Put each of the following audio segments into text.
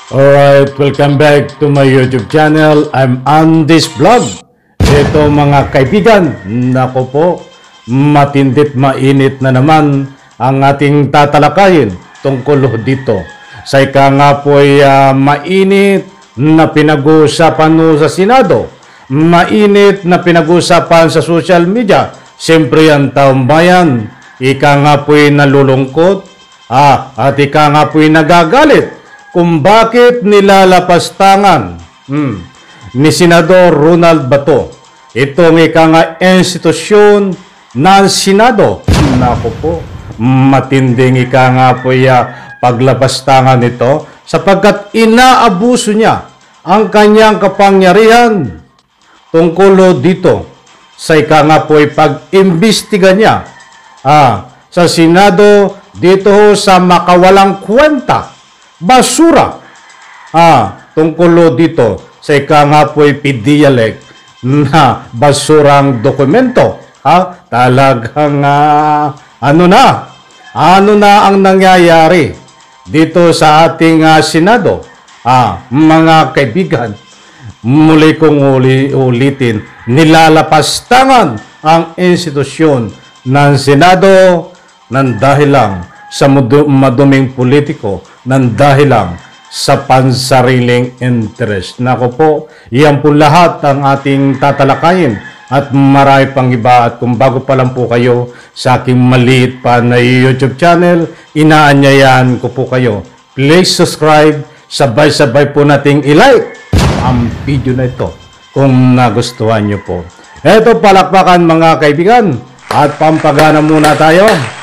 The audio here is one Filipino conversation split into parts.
Alright, welcome back to my YouTube channel. I'm on this vlog. Ito mga kaibigan, nako po, matindit mainit na naman ang ating tatalakayin tungkol dito. Sa ika nga po ay mainit na pinag-uusapan sa Senado, mainit na pinag-uusapan sa social media. Siyempre ang taong bayan, ika nga po ay nalulungkot, at ika nga po ay nagagalit kung bakit nilalapastangan ni Senador Ronald Bato itong ika nga institusyon ng Senado. Naku po, matinding ika nga po paglapastangan nito sapagkat inaabuso niya ang kanyang kapangyarihan tungkol dito sa ika nga po pag-imbestiga niya sa Senado dito sa makawalang kwenta basura tungkol dito sa ika nga po'y PDIALEC na basurang dokumento. Talagang ano na ang nangyayari dito sa ating Senado. Mga kaibigan, muli kong ulitin, nilalapastangan ang institusyon ng Senado ng dahil lang sa maduming politiko, ng dahil lang sa pansariling interest. Nako po, yan po lahat ang ating tatalakayin at marami pang iba. At kung bago pa lang po kayo sa aking maliit pa na YouTube channel, inaanyayahan ko po kayo. Please subscribe, sabay-sabay po nating i-like ang video na ito kung nagustuhan nyo po. Eto, palakpakan mga kaibigan at pampagana muna tayo.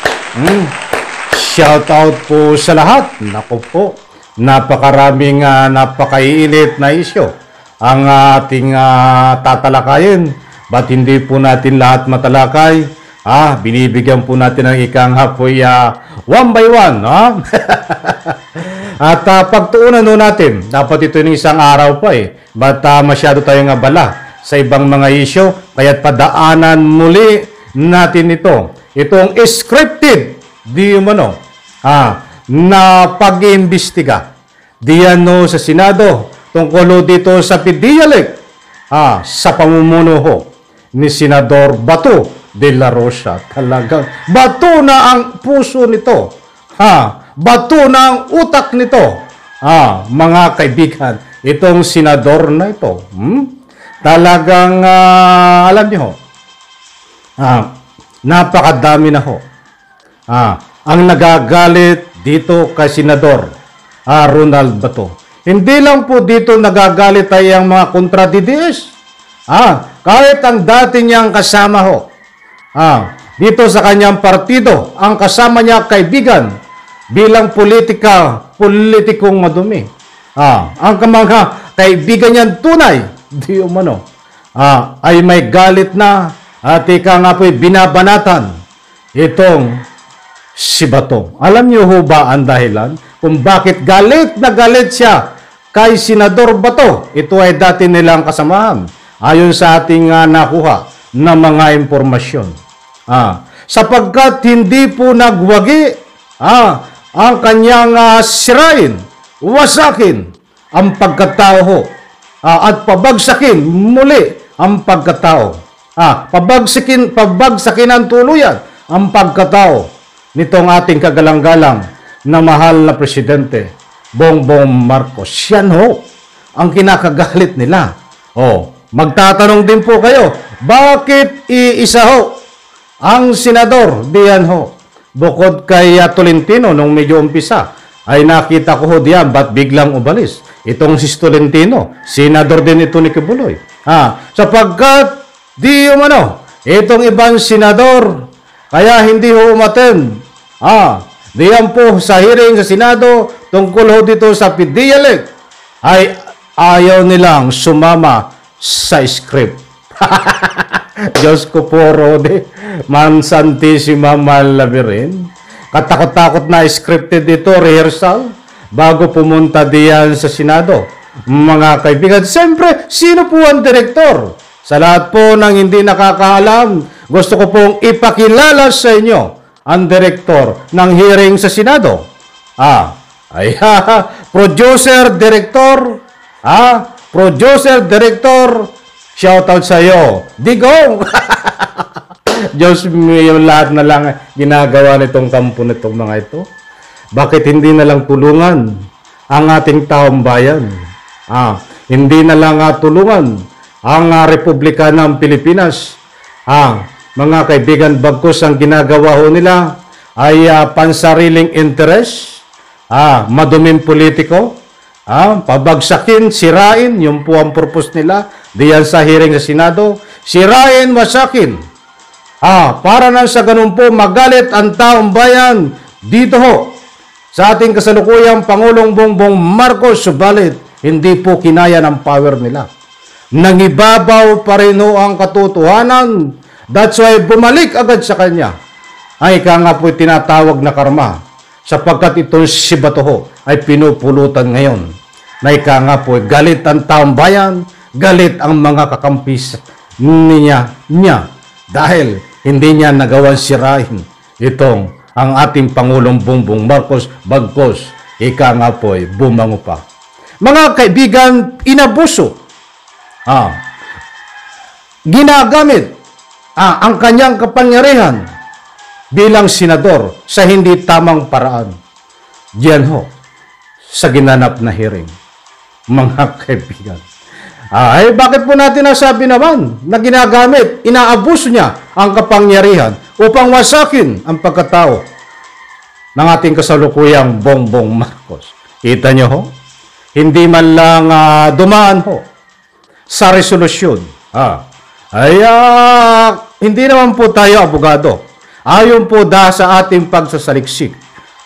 Shout out po sa lahat. Naku po, napakaraming napakaiinit na isyo ang ating tatalakayin. Ba't hindi po natin lahat matalakay? Binibigyan po natin ng ikang hapoy one by one. At pagtuunan natin, dapat ito yung isang araw pa Ba't masyado tayong abala sa ibang mga isyo? Kaya't padaanan muli natin ito. Itong scripted na pag-iimbestiga diyan sa Senado tungkol dito sa PDIALEC sa pamumuno ni Senador Bato de la Rosa. Talagang bato na ang puso nito, bato na ang utak nito, mga kaibigan, itong senador na ito. Talagang alam niyo napakadami na ang nagagalit dito kay Senador Ronald Bato. Hindi lang po dito nagagalit ay ang mga kontra-DDS. Kahit ang dati niyang kasama dito sa kanyang partido, ang kasama niya kaibigan bilang politikong madumi. Ang mga kaibigan niyang tunay, ay may galit na at ika nga po'y binabanatan itong si Bato. Alam niyo ho ba ang dahilan kung bakit galit na galit siya kay Senador Bato? Ito ay dati nilang kasamahan ayon sa ating nakuha na mga impormasyon. Sapagkat hindi po nagwagi ang kanyang sirain, wasakin ang pagkatao at pabagsakin muli ang pagkatao. Pabagsakin ang tuluyan ang pagkatao nitong ating kagalang-galang na mahal na presidente, Bongbong Marcos. Yan ang kinakagalit nila. Magtatanong din po kayo, bakit iisa ang senador diyan bukod kay Tolentino nung medyo umpisa, ay nakita ko diyan, ba't biglang umalis? Itong si Tolentino, senador din ito ni Kibuloy. Sapagkat itong ibang senador, kaya hindi umattend. Diyan po sa hearing sa Senado tungkol dito sa PDIALEC ay ayaw nilang sumama sa script. Diyos ko po, Rode, mansantissima malabirin. Katakot-takot na scripted ito, rehearsal, bago pumunta diyan sa Senado. Mga kaibigan, siyempre, sino po ang direktor? Sa lahat po ng hindi nakakaalam, gusto ko pong ipakilala sa inyo ang direktor ng hearing sa Senado. Producer, director, producer, director, shoutout sa iyo. Digong! Diyos mio, lahat na lang ginagawa nitong kampo nitong mga ito. Bakit hindi na lang tulungan ang ating taong bayan? Hindi na lang tulungan ang Republika ng Pilipinas. Mga kaibigan, bagkus ang ginagawa ho nila ay pansariling interest, maduming politiko, pabagsakin, sirain, yun po ang purpose nila diyan sa hearing sa Senado, sirain, wasakin. Para na sa ganun po magalit ang taong bayan dito ho sa ating kasalukuyang Pangulong Bongbong Marcos, subalit hindi po kinaya ng power nila. Nangibabaw pa rin ho ang katotohanan. That's why bumalik agad sa kanya. Ay nga po tinatawag na karma, sapagkat itong si Bato ho ay pinupulutan ngayon. Na nga po galit ang taong bayan, galit ang mga kakampis niya dahil hindi niya nagawang sirain itong ang ating Pangulong Bongbong Marcos, bagkos nga po ay bumango pa. Mga kaibigan, inabuso, ginagamit ang kanyang kapangyarihan bilang senador sa hindi tamang paraan. Diyan ho, sa ginanap na hearing. Mga kaibigan. Bakit po natin nasabi naman na ginagamit, inaabuso niya ang kapangyarihan upang wasakin ang pagkatao ng ating kasalukuyang Bongbong Marcos? Kita niyo ho? Hindi man lang dumaan ho sa resolusyon. Hindi naman po tayo abogado. Ayon po sa ating pagsasaliksik.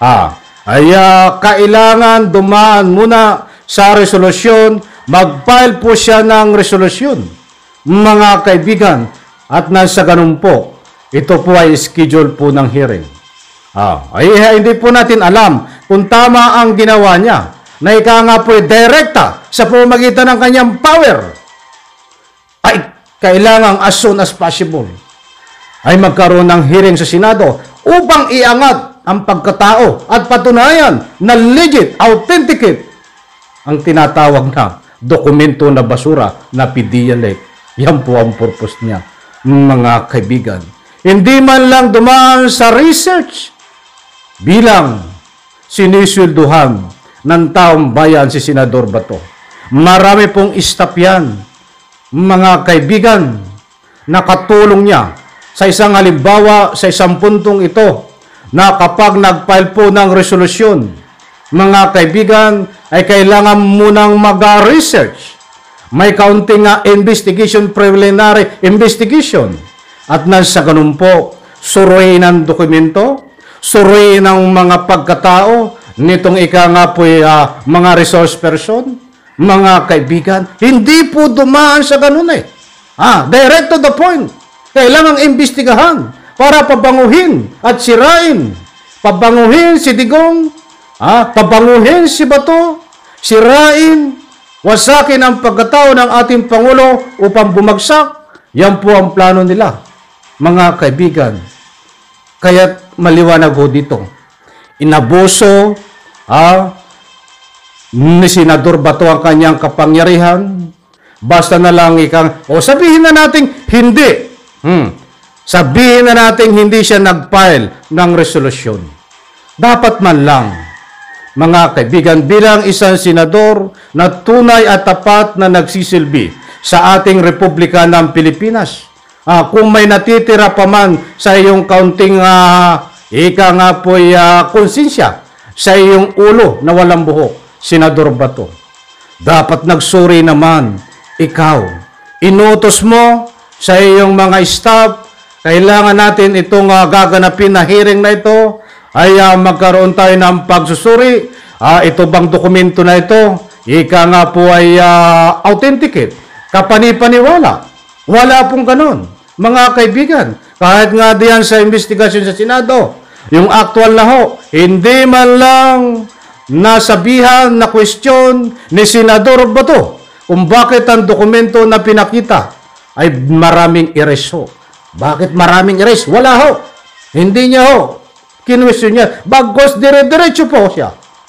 Kailangan dumaan muna sa resolusyon, mag-file po siya ng resolusyon, mga kaibigan, at nasa ganun po, ito po ay schedule po ng hearing. Hindi po natin alam kung tama ang ginawa niya, na nga po ay direkta sa pamamagitan ng kanyang power. Kailangan as soon as possible ay magkaroon ng hearing sa Senado upang iangat ang pagkatao at patunayan na legit, authenticate ang tinatawag na dokumento na basura na PDLEC. Yan po ang purpose niya, mga kaibigan. Hindi man lang dumaan sa research bilang siniswelduhan ng taong bayan si Senador Bato. Marami pong staff yan, mga kaibigan, nakatulong niya sa isang halimbawa, sa isang puntong ito, na kapag nag-file po ng resolusyon, mga kaibigan, ay kailangan munang mag-research. May kaunting investigation, preliminary investigation. At nasa ganun po, suruin ang dokumento, suruin ang mga pagkatao, nitong nga po mga resource person, mga kaibigan, hindi po dumaan sa ganun direct to the point. Kailangang imbestigahan para pabanguhin at sirain. Pabanguhin si Digong, pabanguhin si Bato, sirain, wasakin ang pagkatao ng ating Pangulo upang bumagsak. Yan po ang plano nila, mga kaibigan. Kaya't maliwanag ho dito. Inabuso ni Senador Bato ang kanyang kapangyarihan. Basta na lang sabihin na natin hindi. Sabihin na natin hindi siya nag-file ng resolusyon. Dapat man lang, mga kaibigan, bilang isang senador na tunay at tapat na nagsisilbi sa ating Republika ng Pilipinas, kung may natitira pa man sa iyong kaunting konsensya, sa iyong ulo na walang buhok, Senador Bato, dapat nagsuri naman ikaw. Inutos mo sa iyong mga staff, kailangan natin itong gaganapin na hearing na ito, ay magkaroon tayo ng pagsusuri. Ito bang dokumento na ito, nga po ay authenticate, kapani-paniwala. Wala pong ganon, mga kaibigan. Kahit nga diyan sa investigasyon sa Senado, yung actual na ho, hindi man lang nasabihan na question ni Senador Bato kung bakit ang dokumento na pinakita ay maraming erase ho. Bakit maraming erase? Wala ho. Hindi niya ho. Kinwestiyon niya. Bagkos dire-diretso po siya.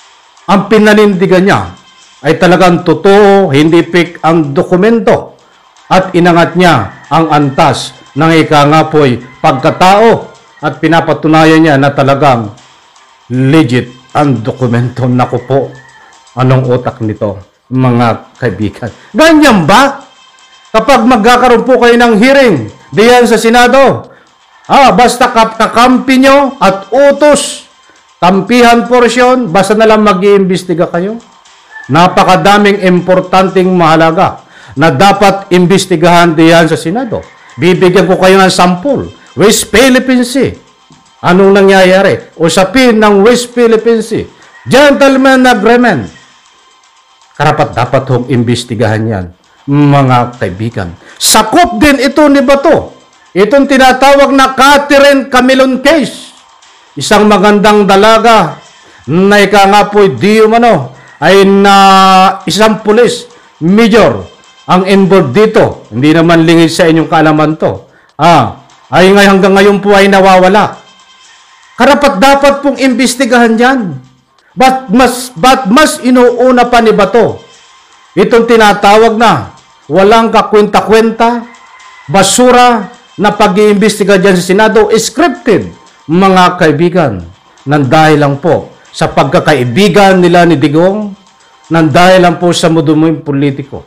ang pinanindigan niya ay talagang totoo, hindi fake ang dokumento at inangat niya ang antas ng ika nga po'y pagkatao at pinapatunayan niya na talagang legit ang dokumento. Naku po, anong utak nito, mga kaibigan? Ganyan ba? Kapag magkakaroon po kayo ng hearing diyan sa Senado, basta kakampi nyo at utos, kampihan porsyon, basta na lang mag-iimbestiga kayo. Napakadaming importanteng mahalaga na dapat imbestigahan diyan sa Senado. Bibigyan ko kayo ng sampul. West Philippine Sea. Anong nangyayari? Usapin ng West Philippine Sea. Gentleman agreement. Karapat dapat hong imbestigahan yan, mga kaibigan. Sakop din ito ni Bato. Itong tinatawag na Catherine Camilon case. Isang magandang dalaga na ika nga po'y di umano ay na isang pulis, major, ang involved dito. Hindi naman lingid sa inyong kaalaman to. Ay hanggang ngayon po ay nawawala. Karapat dapat pong imbestigahan yan. But mas inuuna pa ni Bato itong tinatawag na walang kakwenta-kwenta, basura na pag-iimbestiga dyan sa Senado, scripted, mga kaibigan, nang dahil lang po sa pagkakaibigan nila ni Digong, nang dahil lang po sa muduming politiko.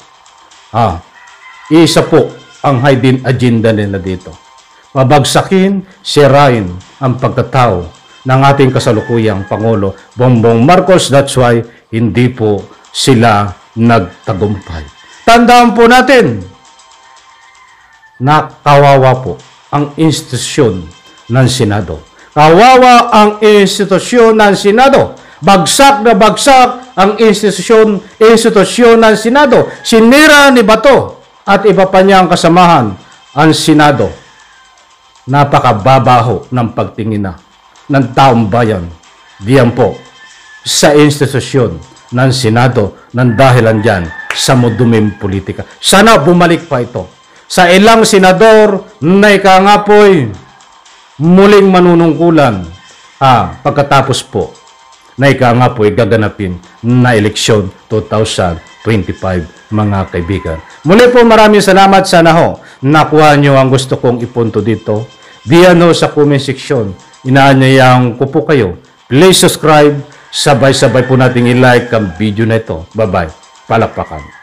Isa po ang hidden agenda nila dito. Mabagsakin, sirain ang pagkatao ng ating kasalukuyang Pangulo Bongbong Marcos. That's why hindi po sila nagtagumpay. Tandaan po natin na kawawa po ang institusyon ng Senado. Kawawa ang institusyon ng Senado. Bagsak na bagsak ang institusyon ng Senado. Sinira ni Bato at iba pa niyang kasamahan ang Senado. Napakababaho ng pagtingin na ng taong bayan diyan po sa institusyon ng Senado nang dahilan dyan sa muduming politika. Sana bumalik pa ito sa ilang senador na ika nga po'y muling manunungkulan pagkatapos po na ika nga po'y gaganapin na eleksyon 2025, mga kaibigan. Muli po maraming salamat. Sana ho nakuha nyo ang gusto kong ipunto dito. Diyan ho sa comment section, inaanyayang ko po kayo. Please subscribe. Sabay-sabay po nating i-like ang video na ito. Bye-bye. Palakpakan.